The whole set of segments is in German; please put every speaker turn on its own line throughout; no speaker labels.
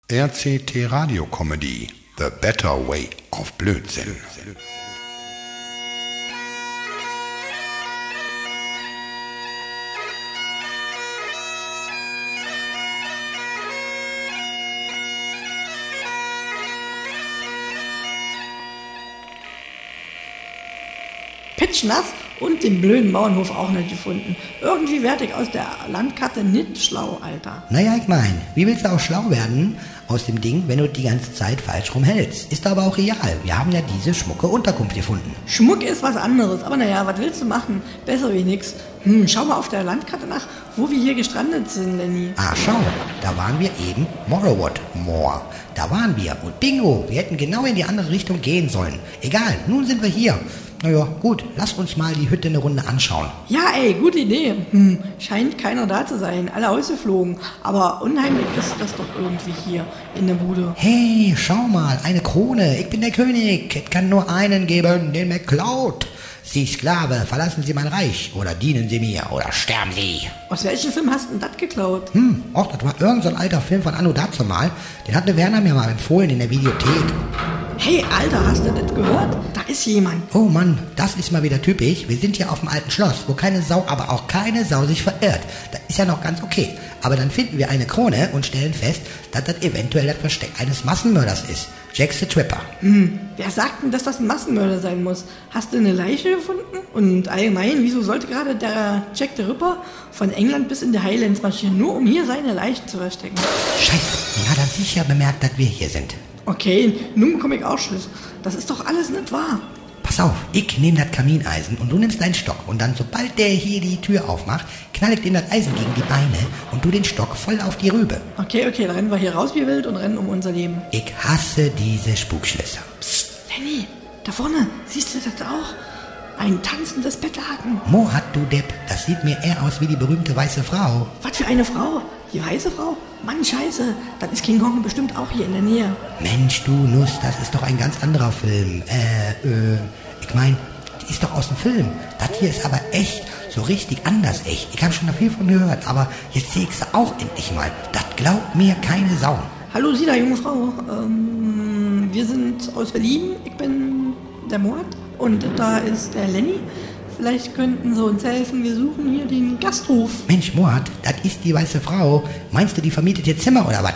RCT Radio Comedy, The Better Way of Blödsinn.
Pitschnass und den blöden Bauernhof auch nicht gefunden. Irgendwie werd ich aus der Landkarte nicht schlau, Alter.
Naja, ich mein, wie willst du auch schlau werden aus dem Ding, wenn du die ganze Zeit falsch rumhältst? Ist aber auch real. Wir haben ja diese schmucke Unterkunft gefunden.
Schmuck ist was anderes, aber naja, was willst du machen? Besser wie nix. Schau mal auf der Landkarte nach, wo wir hier gestrandet sind, Lenny.
Ah, schau, da waren wir eben Morrowood Moor. Da waren wir und bingo, wir hätten genau in die andere Richtung gehen sollen. Egal, nun sind wir hier. Naja, gut, lass uns mal die Hütte eine Runde anschauen.
Ja, ey, gute Idee. Scheint keiner da zu sein, alle ausgeflogen. Aber unheimlich ist das doch irgendwie hier in der Bude.
Hey, schau mal, eine Krone, ich bin der König. Es kann nur einen geben, den MacLeod. Sie Sklave, verlassen Sie mein Reich oder dienen Sie mir oder sterben Sie.
Aus welchem Film hast du denn das geklaut?
Och, das war irgend so ein alter Film von Anno dazumal. Den hat der Werner mir mal empfohlen in der Videothek.
Hey, Alter, hast du das gehört? Da ist jemand.
Oh Mann, das ist mal wieder typisch. Wir sind hier auf dem alten Schloss, wo keine Sau, aber auch keine Sau sich verirrt. Das ist ja noch ganz okay. Aber dann finden wir eine Krone und stellen fest, dass das eventuell das Versteck eines Massenmörders ist. Jack the Tripper.
Wer sagt denn, dass das ein Massenmörder sein muss? Hast du eine Leiche gefunden? Und allgemein, wieso sollte gerade der Jack the Ripper von England bis in die Highlands marschieren, nur um hier seine Leichen zu verstecken?
Scheiße, den hat er sicher bemerkt, dass wir hier sind.
Okay, nun bekomme ich auch Schluss. Das ist doch alles nicht wahr.
Pass auf, ich nehme das Kamineisen und du nimmst deinen Stock und dann, sobald der hier die Tür aufmacht, knall ich dem das Eisen gegen die Beine und du den Stock voll auf die Rübe.
Okay, dann rennen wir hier raus wie wild und rennen um unser Leben.
Ich hasse diese Spukschlösser.
Psst, Lenny, da vorne, siehst du das auch? Ein tanzendes Bettlaken.
Mohat, du Depp, das sieht mir eher aus wie die berühmte weiße Frau.
Was für eine Frau? Die weiße Frau? Mann, scheiße, dann ist King Kong bestimmt auch hier in der Nähe.
Mensch, du Nuss, das ist doch ein ganz anderer Film. Ich mein, die ist doch aus dem Film. Das hier ist aber echt, so richtig anders echt. Ich habe schon da viel von gehört, aber jetzt sehe ich sie auch endlich mal. Das glaubt mir keine Sau.
Hallo, Sie da, junge Frau. Wir sind aus Berlin. Ich bin der Mord und da ist der Lenny. Vielleicht könnten Sie uns helfen, wir suchen hier den Gasthof.
Mensch, Mohat, das ist die weiße Frau. Meinst du, die vermietet ihr Zimmer oder was?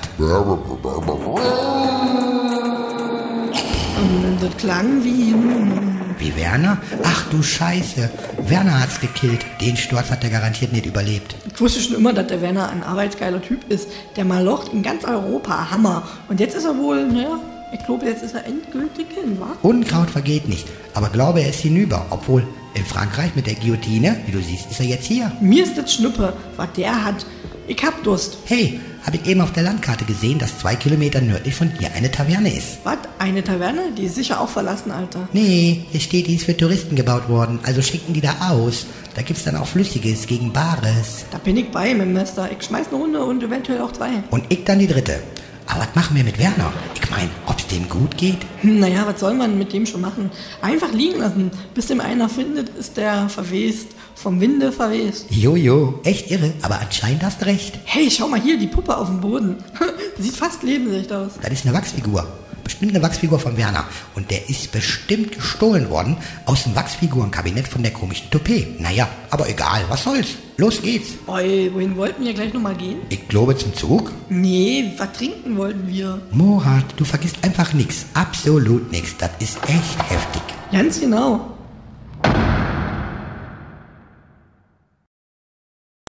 Das klang wie...
Wie Werner? Ach du Scheiße. Werner hat's gekillt. Den Sturz hat er garantiert nicht überlebt.
Ich wusste schon immer, dass der Werner ein arbeitsgeiler Typ ist. Der malocht in ganz Europa. Hammer. Und jetzt ist er wohl, naja, ich glaube, jetzt ist er endgültig hin, wa?
Unkraut vergeht nicht. Aber glaube, er ist hinüber. Obwohl, in Frankreich mit der Guillotine, wie du siehst, ist er jetzt hier.
Mir ist das Schnuppe, was der hat. Ich hab Durst.
Hey, habe ich eben auf der Landkarte gesehen, dass 2 Kilometer nördlich von hier eine Taverne ist.
Was? Eine Taverne? Die ist sicher auch verlassen, Alter.
Nee, hier steht, die ist für Touristen gebaut worden. Also schicken die da aus. Da gibt's dann auch Flüssiges gegen Bares.
Da bin ich bei, mein Mester. Ich schmeiß eine Runde und eventuell auch 2.
Und ich dann die 3. Aber was machen wir mit Werner? Ich mein, ob's dem gut geht?
Naja, was soll man mit dem schon machen? Einfach liegen lassen. Bis dem einer findet, ist der verwest. Vom Winde verwest.
Jojo, echt irre, aber anscheinend hast du recht.
Hey, schau mal hier, die Puppe auf dem Boden. Sieht fast lebensecht aus.
Das ist eine Wachsfigur. Bestimmt eine Wachsfigur von Werner. Und der ist bestimmt gestohlen worden aus dem Wachsfigurenkabinett von der komischen Toupet. Naja, aber egal, was soll's. Los geht's.
Oi, wohin wollten wir gleich nochmal gehen?
Ich glaube zum Zug.
Nee, was trinken wollten wir?
Mohat, du vergisst einfach nix. Absolut nix. Das ist echt heftig.
Ganz genau.